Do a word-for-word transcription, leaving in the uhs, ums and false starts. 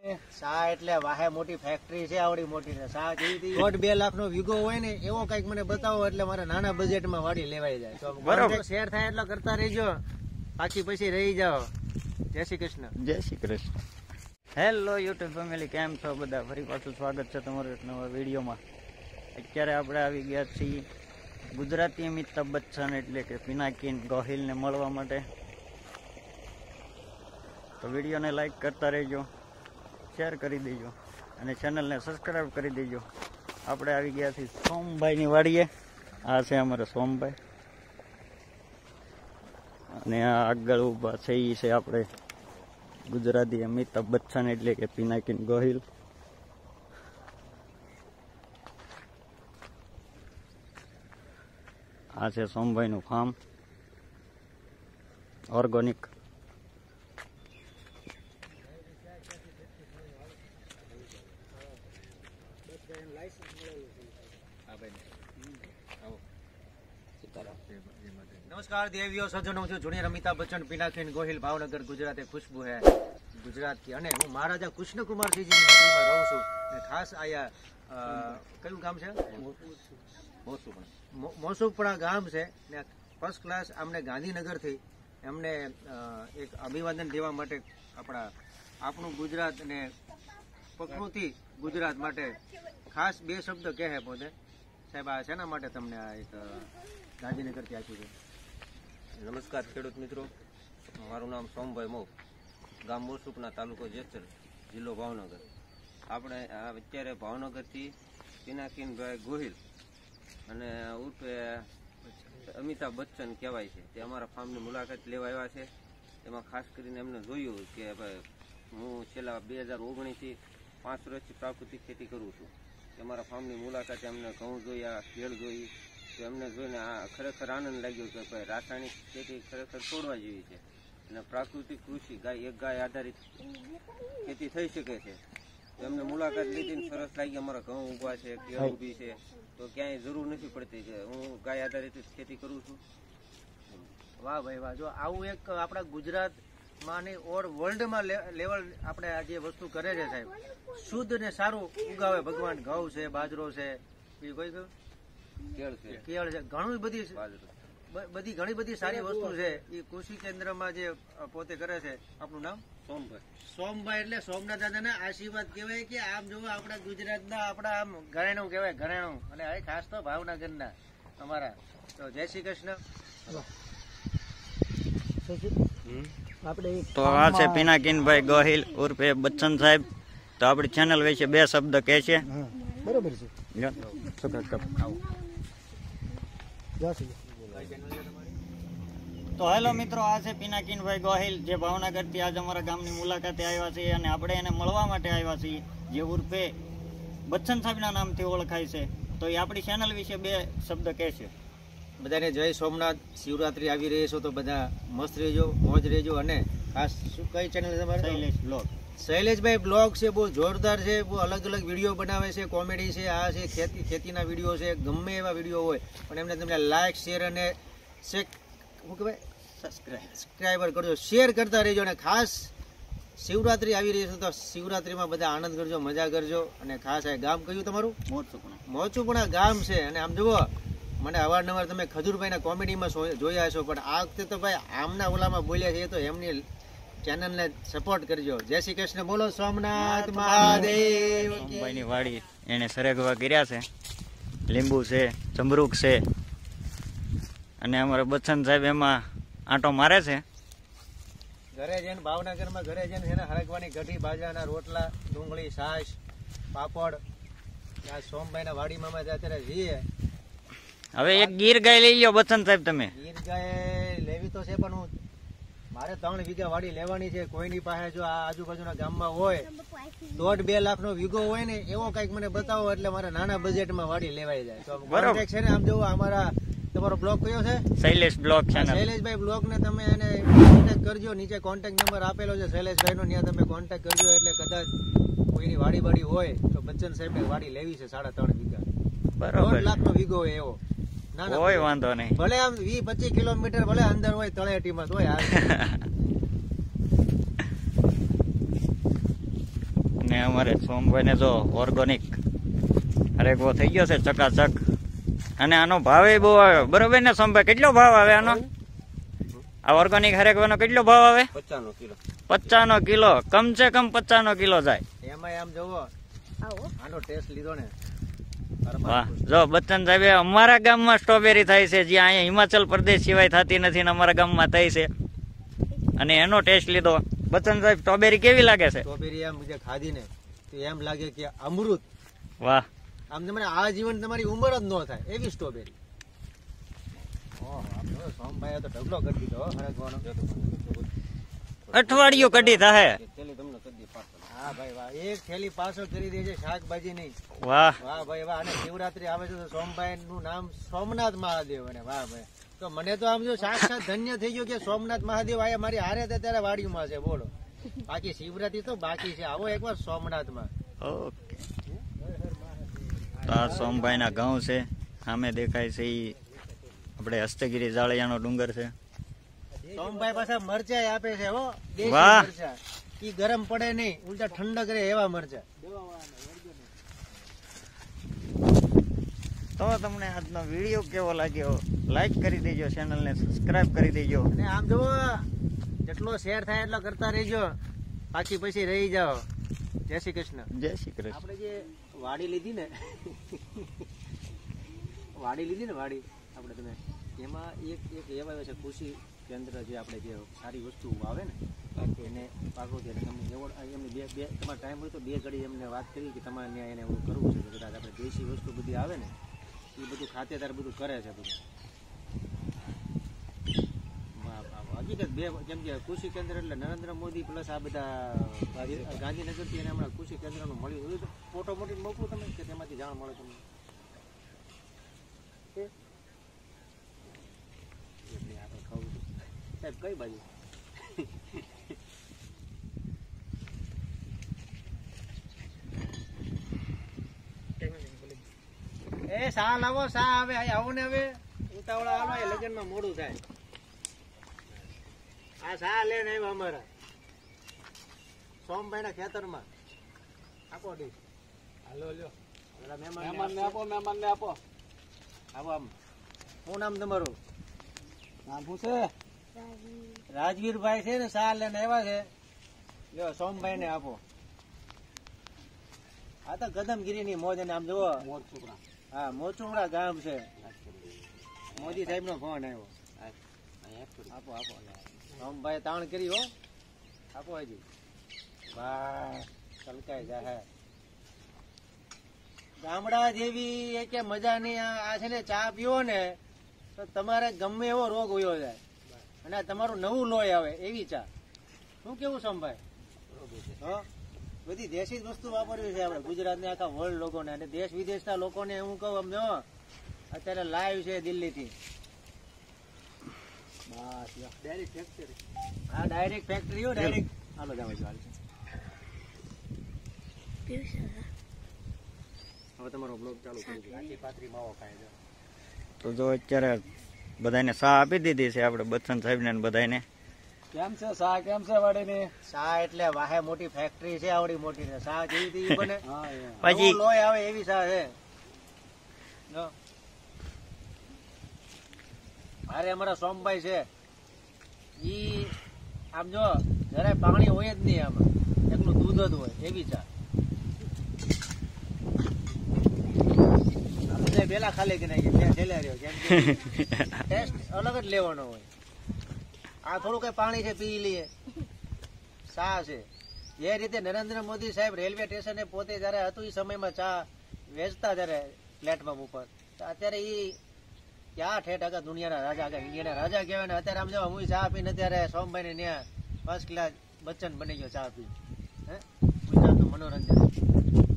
સા એટલે વાહે મોટી ફેક્ટરી છે, આવડી મોટી ને સા જેવી દોઢ બે લાખ નો વીઘો હોય ને એવો કઈક મને બતાવો એટલે મારે નાના બજેટમાં વાડી લેવાઈ જાય. તો બરાબર શેર થાય એટલો કરતા રહીજો, બાકી પછી રહી જાઓ. જય શ્રી કૃષ્ણ. જય Shri Krishna. Hello YouTube family, કેમ છો બધા? ફરી પાછું સ્વાગત છે તમારું એક નવા વિડીયોમાં. અત્યારે આપણે આવી ગયા છીએ ગુજરાતી અમિતાભ બચ્ચન એટલે કે પિનાકીન ગોહિલને મળવા માટે. તો વિડીયોને લાઈક કરતા રહેજો, શેર કરી દેજો અને ચેનલને સબસ્ક્રાઈબ કરી દેજો. આપણે આવી ગયા છીએ સોમભાઈની વાડીએ. આ છે અમારા સોમભાઈ અને આ આગળ ઊભા છે એ છે આપણે ગુજરાતી અમિતાભ બચ્ચન એટલે કે પિનાકીન ગોહિલ. આ છે સોમભાઈનું ફાર્મ ઓર્ગોનિક. नमस्कार देवियों सज्जनों, છું જુનિયર અમિતાભ બચ્ચન પિનાકીન ગોહિલ, ભાવનગર ગુજરાત. ખુશ્બુ હે ગુજરાત की અને હું મહારાજા કૃષ્ણકુમારસિંહજીની નગરીમાં રહું છું. અને ખાસ આયા કયું ગામ છે? મોસુપણા ગામ છે ને ફર્સ્ટ ક્લાસ અમને ગાંધીનગરથી એમને એક અભિવાદન દેવા માટે આપણા આપણું ગુજરાત અને પ્રકૃતિ ગુજરાત માટે ખાસ બે શબ્દ કહે પોતે. સાહેબ આ શેના માટે તમને આ એક ગાંધીનગરથી આપ્યું છે? નમસ્કાર ખેડૂત મિત્રો, મારું નામ સોમભાઈ મોહ, ગામ મોસુપના, તાલુકો જેસર, જિલ્લો ભાવનગર. આપણે અત્યારે ભાવનગરથી પિનાકીનભાઈ ગોહિલ અને ઉર્ફે અમિતાભ બચ્ચન કહેવાય છે તે અમારા ફાર્મની મુલાકાત લેવા આવ્યા છે. એમાં ખાસ કરીને એમને જોયું કે ભાઈ હું છેલ્લા બે હજાર ઓગણીસથી પાંચ વર્ષથી પ્રાકૃતિક ખેતી કરું છું. અમારા ફાર્મની મુલાકાતે એમને ઘઉં જોયા, કેળ જોઈ, તો એમને જોઈને આ ખરેખર આનંદ લાગ્યો કે ભાઈ રાસાયણિક ખેતી ખરેખર છોડવા જેવી છે અને પ્રાકૃતિક કૃષિ ગાય એક ગાય આધારિત ખેતી થઈ શકે છે. તો એમને મુલાકાત લીધી ને સરસ લાગી. અમારા ઘઉં ઊભા છે, કેળ ઊભી છે, તો ક્યાંય જરૂર નથી પડતી કે હું ગાય આધારિત ખેતી કરું છું. વાહ ભાઈ વાહ. જો આવું એક આપણા ગુજરાતમાં ને ઓર વર્લ્ડમાં લેવલ આપણે આ જે વસ્તુ કરે છે સાહેબ, શુદ્ધ ને સારું ઉગાવે ભગવાન. ઘઉં છે, બાજરો છે, બીજું કોઈ કયું કેળ છે, કેળ છે, ઘણી બધી બધી ઘણી બધી સારી વસ્તુ છે. એ કૃષિ કેન્દ્રમાં જે પોતે કરે છે. આપણું નામ? સોમભાઈ. સોમભાઈ એટલે સોમનાથ દાદાના આશીર્વાદ કહેવાય કે આમ જોવો આપણા ગુજરાતના આપણા આમ ઘરેણું કહેવાય, ઘરેણું. અને હવે ખાસ તો ભાવનગરના અમારા. તો જય શ્રી કૃષ્ણ. તો આ છે પિનાકીનભાઈ ગોહિલ ઉર્ફે બચ્ચન સાહેબ. તો આપણી ચેનલ વિશે બે શબ્દ કહે છે. બરોબર છે. તો હેલો મિત્રો, આ છે પિનાકીનભાઈ ગોહિલ જે ભાવનગરથી આજ અમારા ગામની મુલાકાતે આવ્યા છે અને આપણે એને મળવા માટે આવ્યા છીએ, જે ઉર્ફે બચ્ચન સાહેબના નામથી ઓળખાય છે. તો એ આપણી ચેનલ વિશે બે શબ્દ કહે છે. બધાને જય સોમનાથ. શિવરાત્રી આવી રહી છે તો બધા મસ્ત રહેજો, મોજ રહેજો. અને ખાસ શું કઈ ચેનલ તમારે? શૈલેષ બ્લોગ. શૈલેષભાઈ બ્લોગ છે, બહુ જોરદાર છે, બહુ અલગ અલગ વિડીયો બનાવે છે, કોમેડી છે, આ છે ખેતી ખેતીના વિડીયો છે, ગમે એવા વિડીયો હોય પણ એમને તમને લાઇક શેર અને શેક શું કહેવાય સબસ્ક્રાઈબર કરજો, શેર કરતા રહેજો. અને ખાસ શિવરાત્રી આવી રહી છે તો શિવરાત્રીમાં બધા આનંદ કરજો, મજા કરજો. અને ખાસ આ ગામ કયું તમારું? મોચુપણા. મોચુપણા ગામ છે. અને આમ જુઓ, મને અવારનવાર તમે ખજૂરભાઈના કોમેડીમાં જોયા છો, પણ આ વખતે તો ભાઈ આમના ઓલામાં બોલ્યા છે, તો એમની ચેનલને સપોર્ટ કરજો. જય શ્રી કૃષ્ણ. બોલો સોમનાથ મહાદેવ. સોમભાઈની વાડી એને સરગવા કર્યા છે, લીંબુ છે, જમરૂક છે. અને અમારા બચ્ચન સાહેબ એમાં આંટો મારે છે. ઘરે જઈને ભાવનગરમાં ઘરે જઈને છે ને હરગવાની કઢી, બાજરાના રોટલા, ડુંગળી, છાશ, પાપડ. આ સોમભાઈના વાડીમાં અમે અત્યારે જઈએ. હવે એક ગીર ગાય લઈ લો બચ્ચન સાહેબ તમે. ગીર ગાય લેવી તો છે પણ હું મારે ત્રણ વીઘા વાડી લેવાની છે. કોઈની પાસે જો આ આજુબાજુના ગામમાં હોય દોઢ બે લાખ નો વીઘો હોય ને એવો કઈક મને બતાવો એટલે મારે નાના બજેટમાં વાડી લેવાઈ જાય. તો કોન્ટેક્ટ છે ને આમ જોવો અમારા. તમારો બ્લોગ કયો છે? Shailesh blog channel. Shaileshbhai blog ને તમે એને કોન્ટેક્ટ કરજો. નીચે કોન્ટેક્ટ નંબર આપેલો છે શૈલેષભાઈ નો, ત્યાં તમે કોન્ટેક્ટ કરજો. એટલે કદાચ કોઈની વાડી વાડી હોય તો બચ્ચન સાહેબ વાડી લેવી છે સાડા ત્રણ વીઘા. બરોબર. લાખ નો વીઘો હોય એવો. કોઈ વાંધો નહીં. ભલે આમ વીસ પચીસ કિલોમીટર ભલે અંદર હોય તળેટીમાં તોય અમારે સોમભાઈ ને જો ઓર્ગોનિક હરેકવો થઈ ગયો છે ચકાચક. અને આનો ભાવે બહુ આવે બરોબર ને સોમભાઈ? કેટલો ભાવ આવે આનો? આ ઓર્ગોનિક હરેકવાનો કેટલો ભાવ આવે? પચાસ કિલો. પચાસ નો કિલો, કમ સે કમ પચાસ નો કિલો જાય. એમાં આમ જોવો આનો ટેસ્ટ લીધો ને. વાહ, જો બચ્ચન સાહેબ અમારા ગામમાં સ્ટ્રોબેરી થાય છે, જ્યાં અહીંયા હિમાચલ પ્રદેશ સિવાય થતી નથી ને અમારા ગામમાં થાય છે, અને એનો ટેસ્ટ લીધો. બચ્ચન સાહેબ સ્ટ્રોબેરી કેવી લાગે છે? સ્ટ્રોબેરી એમ જે ખાધી ને તો એમ લાગે કે અમૃત. વાહ, આમ તમારે આ જીવન તમારી ઉંમર જ ન થાય એવી સ્ટ્રોબેરી. ઓહો, સોમભાઈ તો ઢગલો કરી દીધો હરગવાનો. અઠવાડિયું કઢી થાય. હા ભાઈ વાહ, એક થેલી પાછળ કરી દે છે શાકભાજી નહીં. વાહ વાહ ભાઈ વાહ. અને શિવરાત્રી આવે છે તો સોમભાઈ નું નામ સોમનાથ મહાદેવ. અને વાહ ભાઈ, તો મને તો આમ જો સાક્ષાત ધન્ય થઈ ગયો કે સોમનાથ મહાદેવ આયા મારી હારે ત્યારે વાડીમાં છે. બોલો, બાકી શિવરાત્રી તો બાકી છે. આવો એકવાર સોમનાથમાં. ઓકે, તો આ સોમભાઈ ના ઘઉં છે, સામે દેખાય છે ઈ આપણે હસ્તગીરી જાળિયાનો ડુંગર છે. સોમભાઈ પાછા મરચા આપે છે હો, દેશી વાહ. મરચા. ઈ ગરમ પડે નહીં, ઉલટા ઠંડક રહે એવા મરચા. તો તમને આજનો વિડીયો કેવો લાગ્યો લાઈક કરી દેજો, ચેનલને સબસ્ક્રાઇબ કરી દેજો. અને આમ જુઓ, જેટલો શેર થાય એટલો કરતા રહેજો, બાકી પછી રહી જાઓ. જય શ્રી કૃષ્ણ. જય શ્રી કૃષ્ણ. આપણે જે વાડી લીધી ને વાડી લીધી ને વાડી આપણે તમે, એમાં એક એક એવા છે કૃષિ કેન્દ્ર, જે આપણે જે સારી વસ્તુ આવે ને એને પાકો છે. તમને એવોર્ડ એમની બે બે તમારે ટાઈમ હોય તો બે ઘડી એમને વાત કરી કે તમારે ત્યાં એને એવું કરવું છે, કદાચ આપણે દેશી વસ્તુ બધી આવે ને એ બધું ખાતેદાર બધું કરે છે બધું. હકીકત બે, જેમ કે કૃષિ કેન્દ્ર એટલે નરેન્દ્ર મોદી પ્લસ આ બધા ગાંધીનગરથી એને હમણાં કૃષિ કેન્દ્રનું મળ્યું. એ તો ફોટો મોટી મોકલું તમે કે તેમાંથી જાણ મળે તમને. સાહેબ કઈ બાજુ? એ સા લાવો, સા આવે આવો ને. હવે ઉતાવળા હાલો, એ લગ્નમાં મોડું થાય. આ સા લઈને આવ્યા અમારા સોમભાઈ ના ખેતરમાં. આપો ડી. હાલો લ્યો, મહેમાન ને આપો, મહેમાન ને આપો. આવો. આમ શું નામ તમારું? નામ શું છે? રાજવીરભાઈ છે ને, સા લઈને આવ્યા છે. લ્યો, સોમભાઈ ને આપો. આ તો કદમગીરી ની મોજ. અને આમ જુઓ, હા મોચુંગડા ગામ છે. મોદી સાહેબ નો ફોન આવ્યો. આપો આપો. સોમભાઈ તાણ કરી હો. આપો હજી. વાહ, તલકાઈ જાય. ગામડા જેવી કે મજા નહીં. આ છે ને, ચા પીવો ને તો તમારે ગમે એવો રોગ હોયો જાય, અને તમારું નવું લોહી આવે એવી ચા. શું કેવું સોમભાઈ? બધી દેશી વસ્તુ વાપરવી છે આપણે ગુજરાતના આખા વર્લ્ડ લોકોને, અને દેશ વિદેશના લોકોને હું કહું આમ જો અત્યારે લાઈવ છે દિલ્હી થી. Direct factory. હા, ડાયરેક્ટ ફેક્ટરી હો, ડાયરેક્ટ. હાલો જાવ ચાલ. હવે તમારો બ્લોગ ચાલુ કરી દો. આખી પાત્રી માવો ખાય છે. તો જો અત્યારે બધાને સા આપી દીધી છે આપણે બચ્ચન સાહેબ ને બધાને. કેમ છે સા? કેમ છે વાડીની સા? એટલે વાહે મોટી ફેક્ટરી છે, આવડી મોટી ને સા જેવી તેવી બને. પછી લોહી આવે એવી સા છે. અરે અમારા સોમભાઈ છે, ઈ આમ જો જરાય પાણી હોય જ નહીં, આમાં એકલું દૂધ જ હોય એવી ચા. પેલા ખાલી કે નાખી છેલ્લે રહ્યો, કેમ કે ટેસ્ટ અલગ જ લેવાનો હોય. આ થોડું કઈ પાણી છે પી લઈએ. ચા છે જે રીતે નરેન્દ્ર મોદી સાહેબ રેલવે સ્ટેશને પોતે જયારે હતું એ સમયમાં ચા વેચતા જયારે પ્લેટફોર્મ ઉપર, અત્યારે ઈ ક્યાં ઠેઠ આગળ દુનિયાના રાજા, આગળ ઇન્ડિયાના રાજા કહેવાય ને. અત્યારે આમ જવા હું ચા પીને અત્યારે સોમભાઈ ને ત્યાં ફર્સ્ટ ક્લાસ બચ્ચન બની ગયો ચા પી. હે, ગુજરાતનું મનોરંજન.